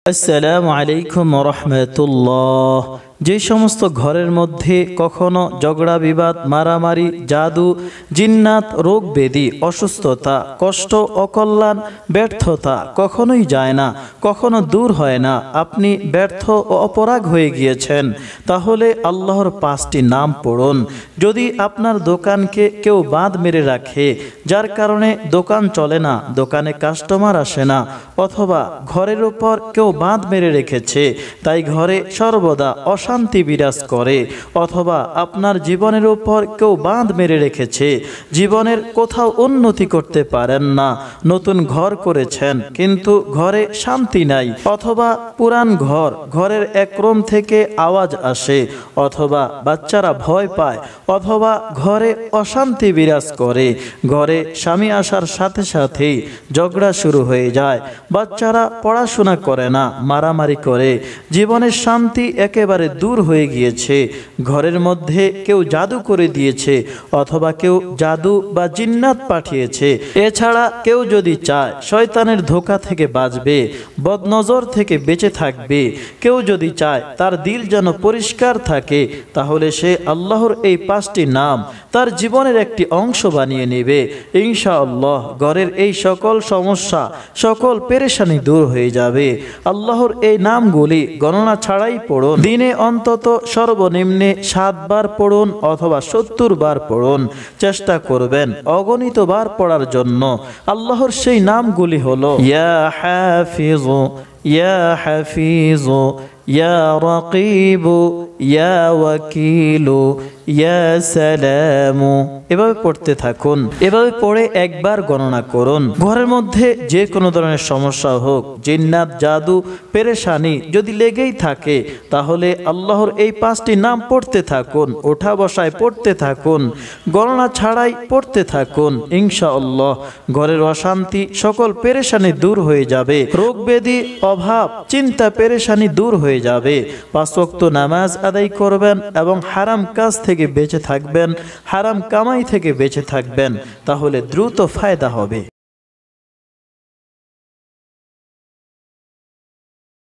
আসসালামু আলাইকুম ওয়া রাহমাতুল্লাহ। যে সমস্ত ঘরের মধ্যে কখনো ঝগড়া বিবাদ, মারামারি, জাদু, জিন্নাত, রোগ ব্যাধি, অসুস্থতা, কষ্ট, অকল্যাণ, ব্যর্থতা কখনোই যায় না, কখনো দূর হয় না, আপনি ব্যর্থ ও অপরাগ হয়ে গিয়েছেন, তাহলে আল্লাহর 5টি নাম পড়ুন। যদি আপনার দোকানকে কেউ বাঁধ মেরে রাখে, যার কারণে দোকান চলে না, দোকানে কাস্টমার আসে না, অথবা ঘরের উপর কেউ বাঁধ মেরে রেখেছে, তাই ঘরে সর্বদা অশান্তি বিরাজ করে, অথবা আপনার জীবনের উপর কেউ বাঁধ মেরে রেখেছে, জীবনের কোথাও উন্নতি করতে পারেন না, নতুন ঘর করেছেন কিন্তু ঘরে শান্তি নাই, অথবা পুরান ঘরের এক রুম থেকে আওয়াজ আসে, অথবা বাচ্চারা ভয় পায়, অথবা ঘরে অশান্তি বিরাজ করে, ঘরে স্বামী আসার সাথে সাথেই ঝগড়া শুরু হয়ে যায়, বাচ্চারা পড়াশোনা করে না, মারামারি করে, জীবনের শান্তি একেবারে দূর হয়ে গিয়েছে, ঘরের মধ্যে কেউ জাদু করে দিয়েছে, অথবা কেউ জাদু বা জিন্নাত পাঠিয়েছে। এছাড়া কেউ যদি চায় শয়তানের ধোঁকা থেকে বাঁচবে, বদনজর থেকে বেঁচে থাকবে, কেউ যদি চায় তার দিল যেন পরিষ্কার থাকে, তাহলে সে আল্লাহর এই 5টি নাম তার জীবনের একটি অংশ বানিয়ে নেবে। ইনশাআল্লাহ ঘরের এই সকল সমস্যা, সকল পেরেশানি দূর হয়ে যাবে। আল্লাহর এই নামগুলি গণনা ছাড়াই পড়ুন। দিনে অন্তত সর্বনিম্নে 7 বার পড়ুন অথবা 70 বার পড়ুন। চেষ্টা করবেন অগণিত বার পড়ার জন্য। আল্লাহর সেই নামগুলি হলো ইয়া হাফিজ, ইয়া হাফিজ, ইয়া রাকিব, ইয়া ওয়াকিল, ইয়া সালাম। এভাবে পড়তে থাকুন। এভাবে পড়ে একবার গণনা করুন। ঘরের মধ্যে যে কোনো ধরনের সমস্যা হোক, জিন্নাত, জাদু, পেরেশানি যদি লেগেই থাকে, তাহলে আল্লাহর এই 5টি নাম পড়তে থাকুন, ওঠা বসায় পড়তে থাকুন, গণনা ছাড়াই পড়তে থাকুন। ইনশাআল্লাহ ঘরের অশান্তি, সকল পেরেশানি দূর হয়ে যাবে, রোগ ব্যাধি, অভাব, চিন্তা, পেরেশানি দূর হয়ে যাবে। 5 ওয়াক্ত নামাজ আদায় করবেন এবং হারাম কাজ থেকে বেঁচে থাকবেন, হারাম কামাই থেকে বেঁচে থাকবেন, তাহলে দ্রুত ফায়দা হবে।